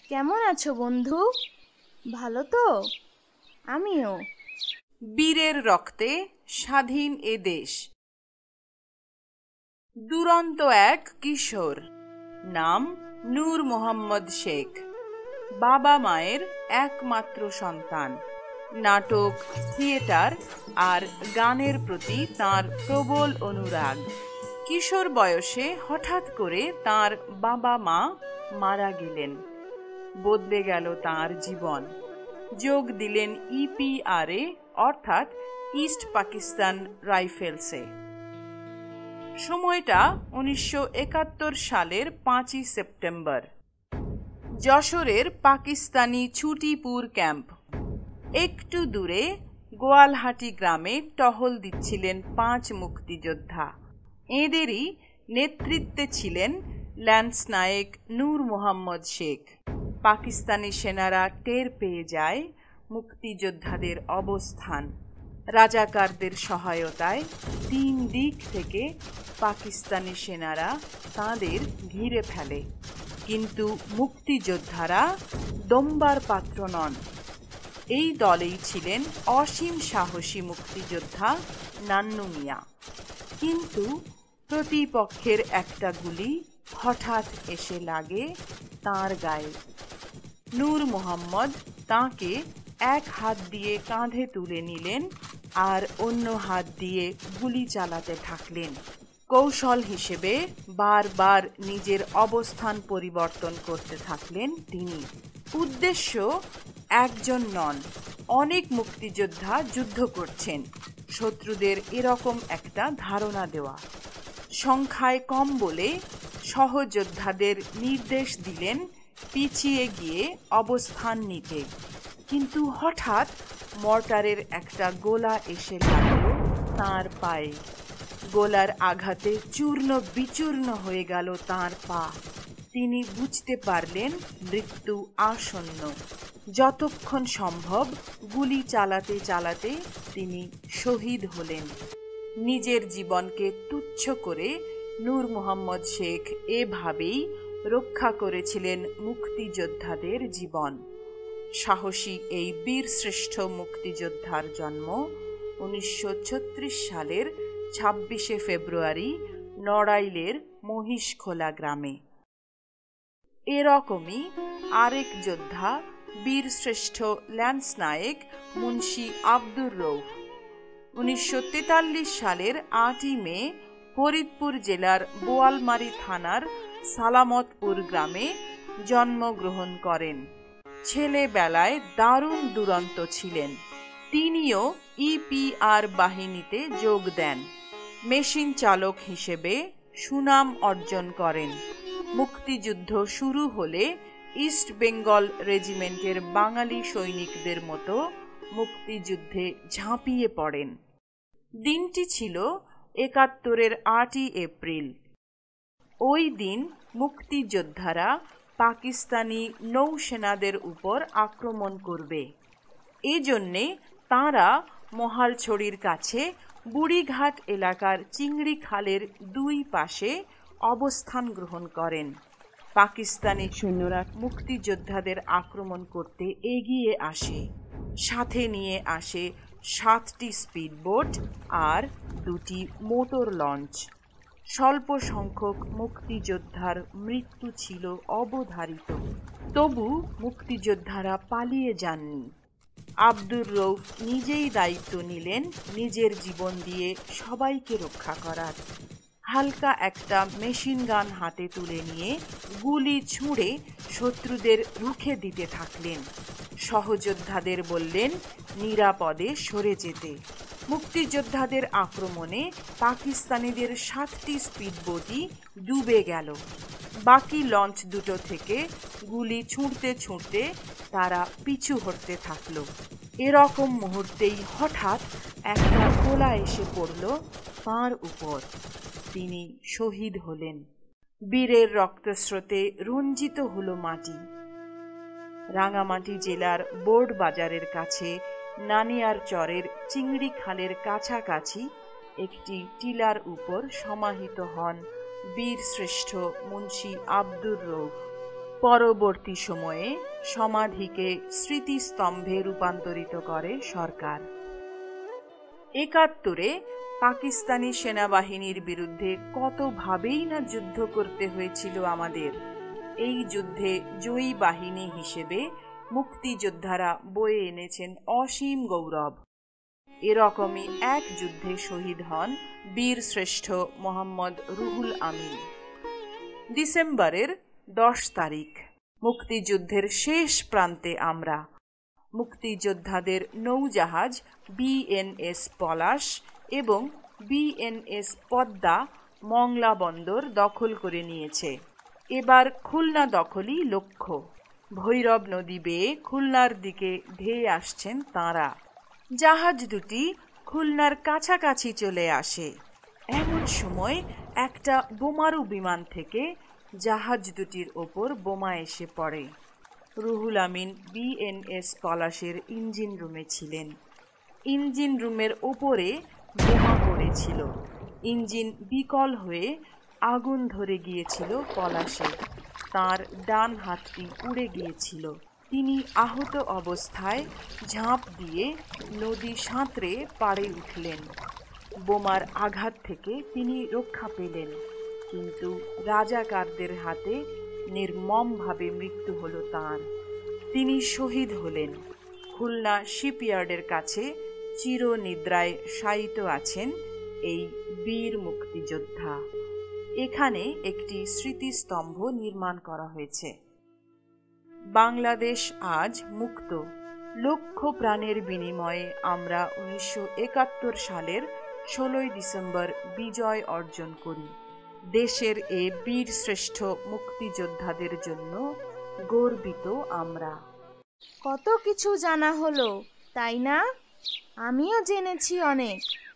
কেমন আছো বন্ধু? ভালো তো? আমিও। বীরের রক্তে স্বাধীন এ দেশ। দুরন্ত এক কিশোর, নাম নূর মোহাম্মদ শেখ। বাবা মায়ের একমাত্র সন্তান। নাটক, থিয়েটার আর গানের প্রতি তার প্রবল অনুরাগ। কিশোর বয়সে হঠাৎ করে তার বাবা মা মারা গেলেন। বদলে গেল তার জীবন। যোগ দিলেন ইপিআরএ অর্থাৎ ইস্ট পাকিস্তান রাইফেলসে। সময়টা 1971 সালের 5ই সেপ্টেম্বর। যশোরের পাকিস্তানি ছুটিপুর ক্যাম্প। একটু দূরে গোয়ালহাটি গ্রামে টহল দিচ্ছিলেন 5 মুক্তিযোদ্ধা। এঁদেরই নেতৃত্বে ছিলেন ল্যান্স নায়েক নূর মোহাম্মদ শেখ। পাকিস্তানি সেনারা টের পেয়ে যায় মুক্তিযোদ্ধাদের অবস্থান। রাজাকারদের সহায়তায় 3 দিক থেকে পাকিস্তানি সেনারা তাঁদের ঘিরে ফেলে। কিন্তু মুক্তিযোদ্ধারা দম্বার পাত্র নন। এই দলেই ছিলেন অসীম সাহসী মুক্তিযোদ্ধা নান্নু মিয়া। কিন্তু প্রতিপক্ষের একটা গুলি হঠাৎ এসে লাগে তাঁর গায়ে। নূর মোহাম্মদ তাঁকে এক হাত দিয়ে কাঁধে তুলে নিলেন আর অন্য হাত দিয়ে গুলি চালাতে থাকলেন। কৌশল হিসেবে বারবার নিজের অবস্থান পরিবর্তন করতে থাকলেন তিনি। উদ্দেশ্য একজন নন, অনেক মুক্তিযোদ্ধা যুদ্ধ করছেন, শত্রুদের এরকম একটা ধারণা দেওয়া। সংখ্যায় কম বলে সহযোদ্ধাদের নির্দেশ দিলেন পিছিয়ে গিয়ে অবস্থান নিতে। কিন্তু হঠাৎ মর্টারের একটা গোলা এসে লাগল তাঁর পায়ে। গোলার আঘাতে চূর্ণ বিচূর্ণ হয়ে গেল তাঁর পা। তিনি বুঝতে পারলেন মৃত্যু আসন্ন। যতক্ষণ সম্ভব গুলি চালাতে চালাতে তিনি শহীদ হলেন। নিজের জীবনকে তুচ্ছ করে নূর মোহাম্মদ শেখ এভাবেই রক্ষা করেছিলেন মুক্তিযোদ্ধাদের জীবন। সাহসী এই বীরশ্রেষ্ঠ মুক্তিযোদ্ধার জন্ম 1936 সালের 26শে ফেব্রুয়ারি নড়াইলের মহিষখোলা গ্রামে। এরকমই আরেক যোদ্ধা বীরশ্রেষ্ঠ ল্যান্স নায়েক মুন্সি আব্দুর রৌফ 1943 সালের 8ই মে ফরিদপুর জেলার বোয়ালমারী থানার সালামতপুর গ্রামে জন্মগ্রহণ করেন। ছেলেবেলায় দারুণ দুরন্ত ছিলেন। তিনিও ইপিআর বাহিনীতে যোগ দেন। মেশিন চালক হিসেবে সুনাম অর্জন করেন। মুক্তিযুদ্ধ শুরু হলে ইস্ট বেঙ্গল রেজিমেন্টের বাঙালি সৈনিকদের মতো মুক্তিযুদ্ধে ঝাঁপিয়ে পড়েন। দিনটি ছিল 71-এর 8ই এপ্রিল। ওই দিন মুক্তিযোদ্ধারা পাকিস্তানি নৌসেনাদের উপর আক্রমণ করবে। এজন্যে তাঁরা মহালছড়ির কাছে বুড়িঘাট এলাকার চিংড়ি খালের 2 পাশে অবস্থান গ্রহণ করেন। পাকিস্তানি সৈন্যরা মুক্তিযোদ্ধাদের আক্রমণ করতে এগিয়ে আসে। সাথে নিয়ে আসে 7টি স্পিডবোট আর 2টি মোটর লঞ্চ। স্বল্প সংখ্যক মুক্তিযোদ্ধার মৃত্যু ছিল অবধারিত। তবু মুক্তিযোদ্ধারা পালিয়ে যাননি। আব্দুর রৌফ নিজেই দায়িত্ব নিলেন নিজের জীবন দিয়ে সবাইকে রক্ষা করার। হালকা একটা মেশিন গান হাতে তুলে নিয়ে গুলি ছুঁড়ে শত্রুদের রুখে দিতে থাকলেন। সহযোদ্ধাদের বললেন নিরাপদে সরে যেতে। মুক্তিযোদ্ধাদের আক্রমণে পাকিস্তানিদের 7টি স্পিডবোটই ডুবে গেল। বাকি লঞ্চ দুটো থেকে গুলি ছুঁড়তে ছুঁড়তে তারা পিছু হটতে থাকল। এরকম মুহূর্তেই হঠাৎ একটা গোলা এসে পড়ল তাঁর উপর। তিনি শহীদ হলেন। বীরের রক্তস্রোতে রঞ্জিত হলো মাটি। রাঙামাটি জেলার বোর্ড বাজারের কাছে নানিয়ার চরের চিংড়ি খালের কাছাকাছি একটি টিলার উপর সমাহিত হন বীরশ্রেষ্ঠ মুন্সি আব্দুর রৌফ। পরবর্তী সময়ে সমাধিকে স্মৃতিস্তম্ভে রূপান্তরিত করে সরকার। ৭১-এ পাকিস্তানি সেনাবাহিনীর বিরুদ্ধে কতভাবেই না যুদ্ধ করতে হয়েছিল আমাদের। এই যুদ্ধে জয়ী বাহিনী হিসেবে মুক্তিযোদ্ধারা বয়ে এনেছেন অসীম গৌরব। এরকমই এক যুদ্ধে শহীদ হন বীরশ্রেষ্ঠ মোহাম্মদ রুহুল আমিন। ডিসেম্বরের 10 তারিখ মুক্তিযুদ্ধের শেষ প্রান্তে আমরা। মুক্তিযোদ্ধাদের নৌজাহাজ বিএনএস পলাশ এবং বিএনএস পদ্মা মংলা বন্দর দখল করে নিয়েছে। এবার খুলনা দখলই লক্ষ্য। ভৈরব নদী বেয়ে খুলনার দিকে ধেয়ে আসছেন তাঁরা। জাহাজ দুটি খুলনার কাছাকাছি চলে আসে। এমন সময় একটা বোমারু বিমান থেকে জাহাজ দুটির ওপর বোমা এসে পড়ে। রুহুল আমিন বিএনএস পলাশের ইঞ্জিন রুমে ছিলেন। ইঞ্জিন রুমের ওপরে বোমা পড়েছিল। ইঞ্জিন বিকল হয়ে আগুন ধরে গিয়েছিল পলাশে। তার ডান হাতটি উড়ে গিয়েছিল। তিনি আহত অবস্থায় ঝাঁপ দিয়ে নদী সাঁতরে পাড়ে উঠলেন। বোমার আঘাত থেকে তিনি রক্ষা পেলেন, কিন্তু রাজাকারদের হাতে নির্মমভাবে মৃত্যু হলো তাঁর। তিনি শহীদ হলেন। খুলনা শিপইয়ার্ডের কাছে চিরনিদ্রায় শায়িত আছেন এই বীর মুক্তিযোদ্ধা। এখানে একটি স্মৃতিস্তম্ভ নির্মাণ করা হয়েছে। বাংলাদেশ আজ মুক্ত। লক্ষ প্রাণের বিনিময়ে আমরা 1971 সালের 16 ডিসেম্বর বিজয় অর্জন করি। দেশের এ বীর শ্রেষ্ঠ মুক্তিযোদ্ধাদের জন্য গর্বিত আমরা। কত কিছু জানা হলো, তাই না? আমিও জেনেছি অনেক।